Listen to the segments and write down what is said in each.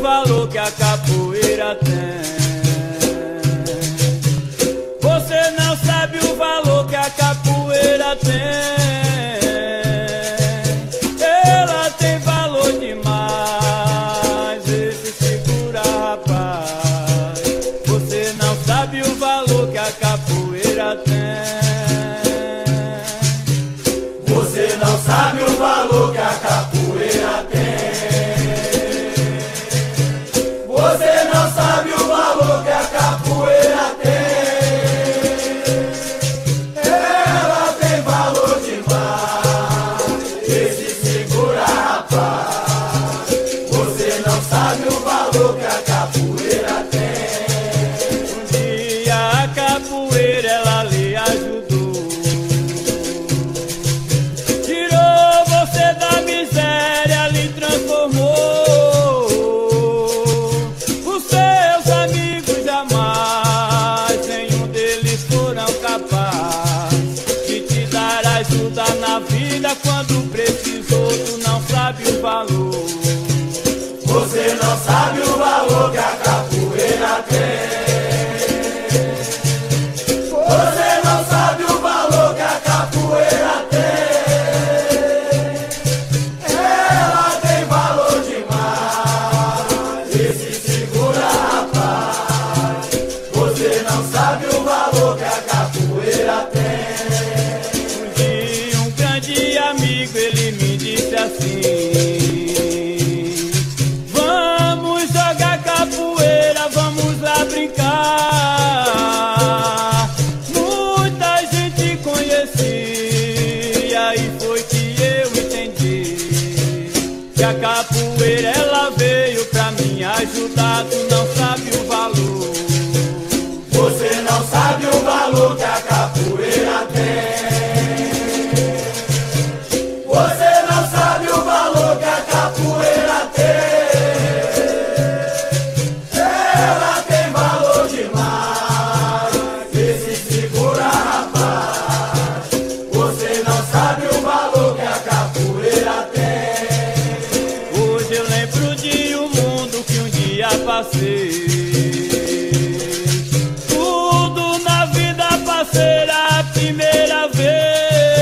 valor que a capoeira tem. Você não sabe o valor que a capoeira tem. Ela tem valor demais. Esse segura, rapaz. Você não sabe o valor que a capoeira tem. Você não sabe o valor que a capoeira tem. Você não sabe o valor que a capoeira tem. Ela tem valor demais. Esse segura, rapaz. Você não sabe o valor que a capoeira tem. Um dia a capoeira ela lhe ajudou. Tirou você da miséria, lhe transformou. Os seus amigos jamais, nenhum deles foram capazes de te dar ajuda na vida. Quando precisou, tu não sabe o valor. Você não sabe o valor que a capoeira tem. Você não sabe o valor que a capoeira tem. Ela tem valor demais. Esse segura, rapaz. Você não sabe o valor que a capoeira tem. Um dia um grande amigo ele me disse assim: vamos jogar capoeira, vamos lá brincar. Muita gente conheci, e aí foi que eu entendi que a capoeira ela veio pra me ajudar. Tu não sabe o valor. Você não sabe o valor que a capoeira tem. Você não sabe o valor que a capoeira tem. Ela tem valor demais. Esse segura, rapaz. Você não sabe o valor que a capoeira tem. Hoje eu lembro de um mundo que um dia passei. Tudo na vida parceira a primeira vez.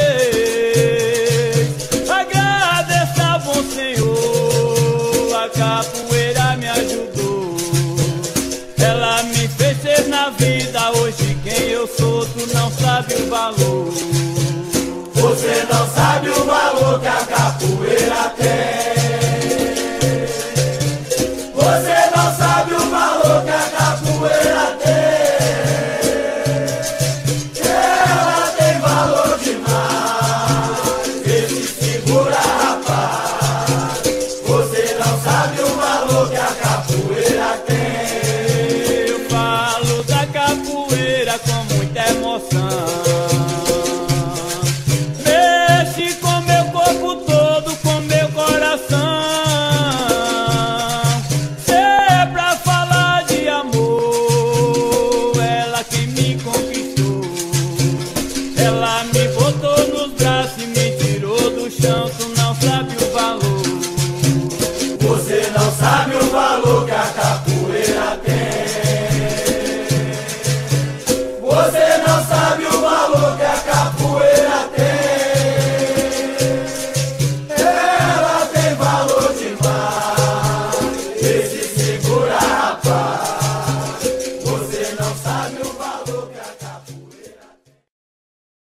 Agradeço a bom Senhor, a capoeira me ajudou. Ela me fez ser na vida, hoje quem eu sou, tu não sabe o valor. Você não sabe o valor